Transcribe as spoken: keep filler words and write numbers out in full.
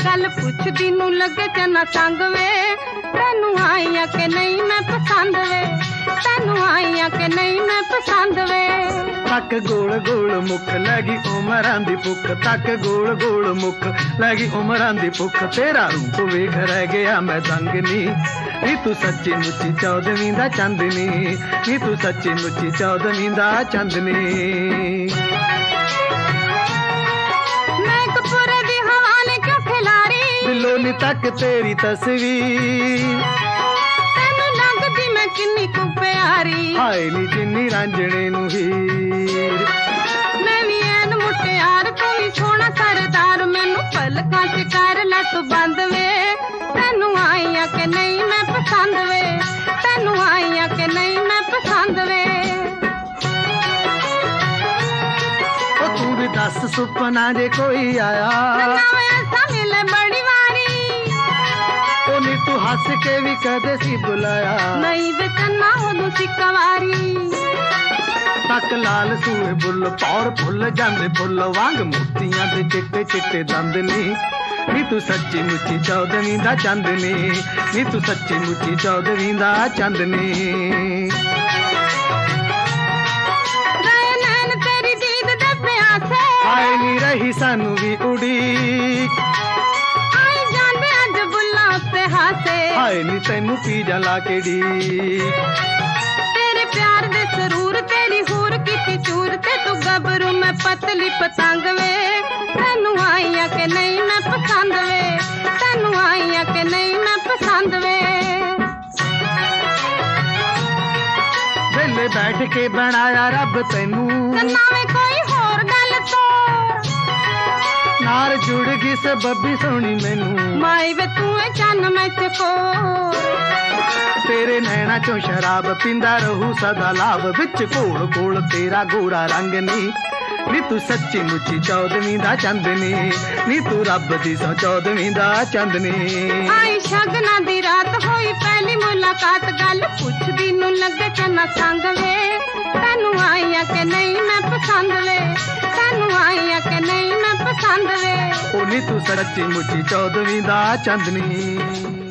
गल पुछदी नूं लगे चना संग वे तैनू आईया के नहीं मैं पसंद वे तैनू आईया के नहीं मैं पसंद वे तक गोल गोल मुख लगी उमरां दी भुख तक गोल गोल मुख लगी उमरां दी भुख तेरा रूप वेख रह गया मैं दंगनी नी तू सच्ची मुच्ची चौदहवीं दा चांदनी नी तू सच्ची मुच्ची चौदहवीं दा चांदनी बिलोनी तक तेरी तस्वीर तेनू लगदी मैं किन्नी कु प्यारी हाय नी जिन्नी रांझणे नू हीर मैं भी ऐन मुटियार तू भी सोहना सरदार मैनू पलकां च कर लै तू बंद वे तैनू आईया के नहीं मैं पसंद वे तैनू आईया के नहीं मैं पसंद वे ओ तू भी दस सुपना जे कोई आया ऐसा मिले बड़ी नी तू हंस के भी कदे सी बुलाया नहीं वे कन्ना होदू सी कवारी तक लाल सूए बुल पौर फुल जांदे फुल वांग मोतियां दे चिट्टे चिट्टे दंद नी नी तू सच्ची मुच्ची चौदहवीं दा चांदनी नी तू सच्ची मुच्ची चौदहवीं दा चांदनी नैन तेरी दीद दे प्यासे आए नी रही सानू भी उड़ीक हाय नी तेनू पी जला के डी तेरे प्यार दे सरूर तेरी हूर की चूर ते तू गबरू मैं पतली पतंग वे तैनू आईया के नहीं मैं पसंद वे तैनू आईया के नहीं मैं पसंद वे वेले बैठ के बनाया रब तैनू नावे कोई होर गल तो नार जुड़ गई से बब्बी सोनी मैनू माई वे तू है चन मैं चको तेरे नैना चो शराब पींदा रहू सदा लाभ विच कोल कोल तेरा गोरा रंग नी नी तू सच्ची मुच्ची चौदहवीं दा चांदनी नी तू रब दी सौ चौदहवीं दा चांदनी आई शगना दी रात होई पहली मुलाकात गल पुछदी नूं लगे चना संग वे तैनू आईया के नहीं मैं पसंद वे तैनू आईया के नहीं मैं पसंद वे ओ नी तू सच्ची मुच्ची चौदहवीं दा चांदनी।